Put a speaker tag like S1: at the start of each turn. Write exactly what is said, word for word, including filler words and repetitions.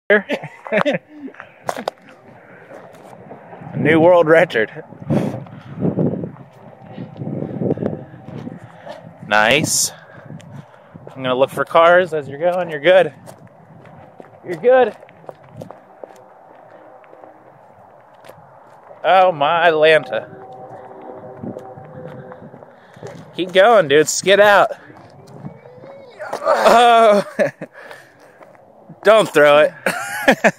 S1: New world record. Nice. I'm gonna look for cars as you're going. You're good. You're good. Oh my Atlanta. Keep going, dude. Skid out. Oh. Don't throw it.